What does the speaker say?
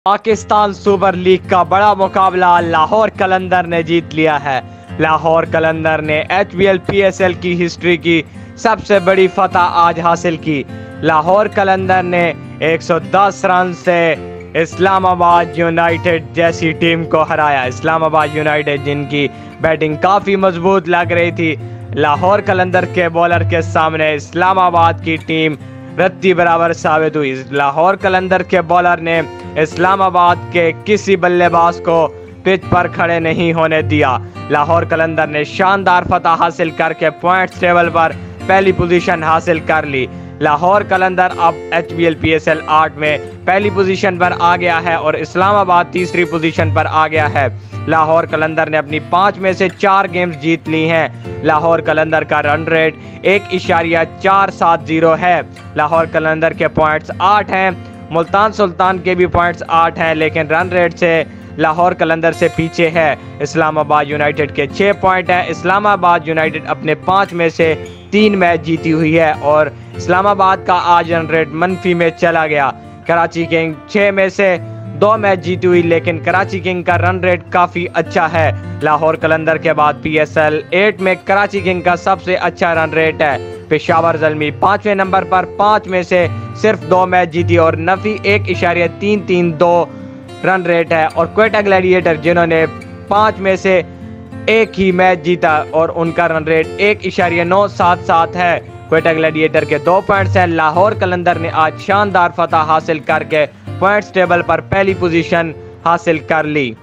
Pakistan super league کا بڑا مقابلہ لاہور قلندر نے جیت لیا ہے۔ لاہور قلندر نے PSL کی ہسٹری کی سب سے بڑی فتح آج حاصل کی۔ لاہور قلندر نے 110 رن سے اسلام آباد یونائیٹڈ جیسی ٹیم کو ہرایا۔ اسلام آباد یونائیٹڈ جن کی بیٹنگ کافی مضبوط لگ رہی تھی، لاہور قلندر کے بولر کے سامنے اسلام آباد کی ٹیم رتی برابر ثابت ہوئی۔ لاہور قلندر کے بولر نے اسلام آباد کے کسی بلے باز کو پچ پر کھڑے نہیں ہونے دیا۔ لاہور قلندر نے شاندار فتح حاصل کر کے پوائنٹس ٹیبل پر پہلی پوزیشن حاصل کر لی۔ لاہور قلندر اب PSL 8 میں پہلی پوزیشن پر آ گیا ہے اور اسلام آباد تیسری پوزیشن پر آ گیا ہے۔ لاہور قلندر نے اپنی 5 میں سے 4 گیمز جیت لی ہیں۔ لاہور قلندر کا رن ریٹ 1.470 ہے۔ لاہور قلندر کے پوائنٹس 8 ہیں، ملتان سلطان کے بھی پوائنٹس 8 ہیں، لیکن رن ریٹ سے لاہور قلندر سے پیچھے ہے۔ اسلام آباد یونائیٹڈ کے 6 پوائنٹ ہیں۔ اسلام آباد یونائیٹڈ اپنے 5 میں سے 3 میچ جیتی ہوئی ہے اور اسلام آباد کا آج رن ریٹ منفی میں چلا گیا۔ کراچی کنگ 6 میں سے 2 میچ جیتی ہوئی، لیکن کراچی کنگ کا رن ریٹ کافی اچھا ہے۔ لاہور قلندر کے بعد PSL 8 میں کراچی کنگ کا سب سے اچھا رن ریٹ ہے۔ پشاور زلمی 5ویں نمبر پر 5 میں سے صرف 2 میچ جیتی اور نفی 1.332 رن ریٹ ہے، اور کوئٹہ گلیڈیٹر جنہوں نے 5 میں سے 1 ہی میچ جیتا اور ان کا رن ریٹ 1.977 ہے۔ کوئٹہ گلیڈیٹر کے 2 پوائنٹس ہیں۔ لاہور قلندر نے آج شاندار فتح حاصل کر کے پوائنٹس ٹیبل پر پہلی پوزیشن حاصل کر لی۔